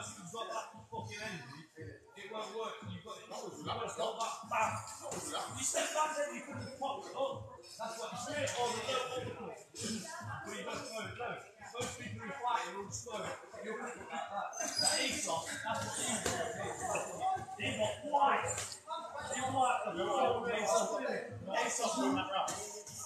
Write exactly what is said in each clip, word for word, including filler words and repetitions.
person who's got that fucking energy, it won't work. You've got it. You've got to stop that. Bam. You step back then, you couldn't pop it up. That's what you say. Or the low overcut. But you don't throw it low. Most people who fight, you're all slow. You're quick like that. That Aesop, that's what he's got. He's got white. You're white. You're white. Aesop. Aesop on that route.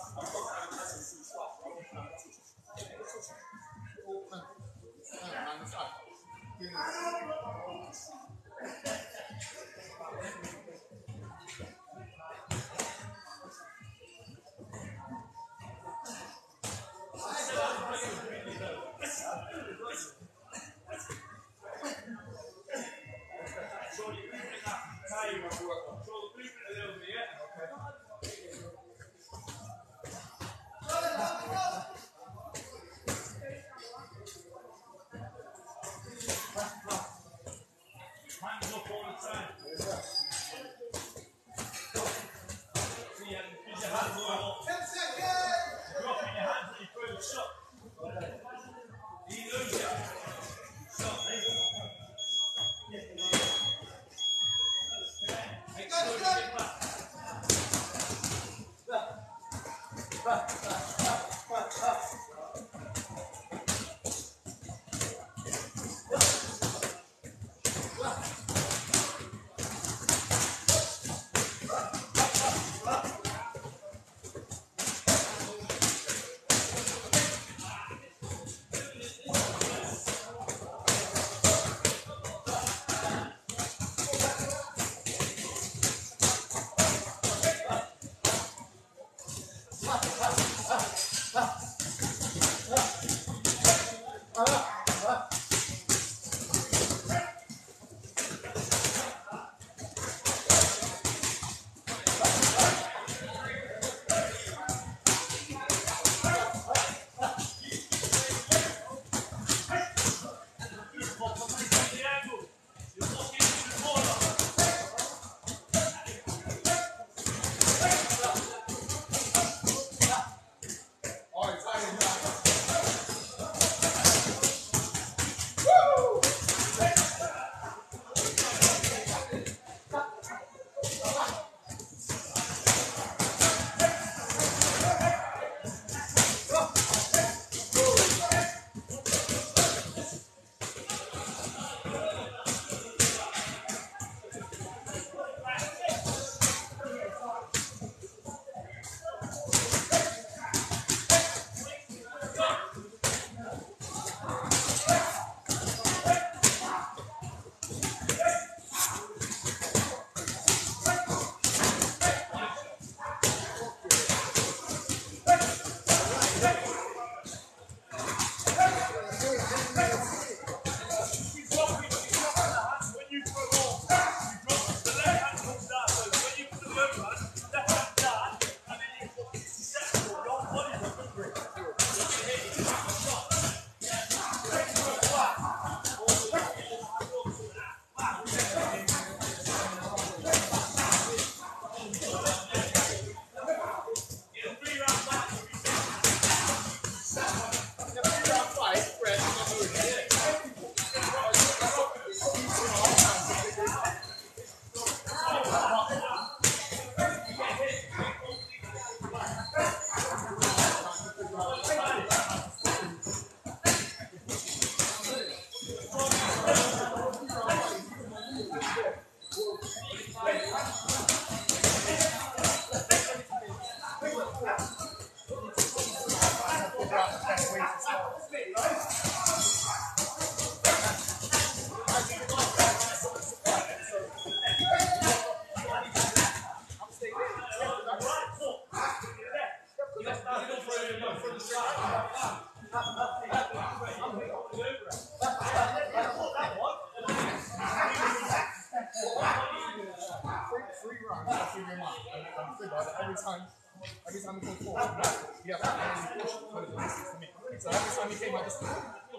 Every time, every time we go forward, you have to push for the distance to me. So every time you came out, just the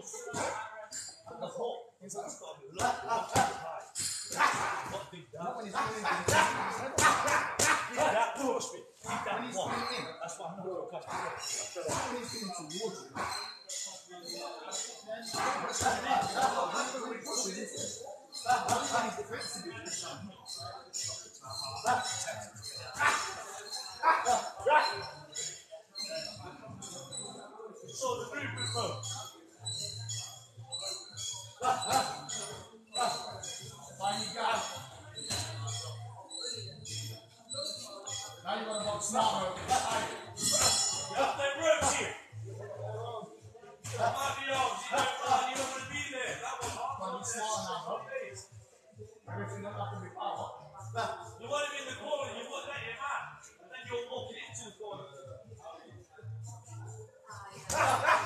whole. He's like, not when he's doing anything. That push me. Keep that one. That's what I'm not going to catch. When he's getting towards you. really pushing this. He's defensive. So the movement, bro. Now you got. Now you got to box smarter. You have to work here. That might be off. You don't want to be there. That was hard. But he's smarter now, bro. Everything not going to be power. You want him in the corner, you want that in man. And then you're walking into the corner.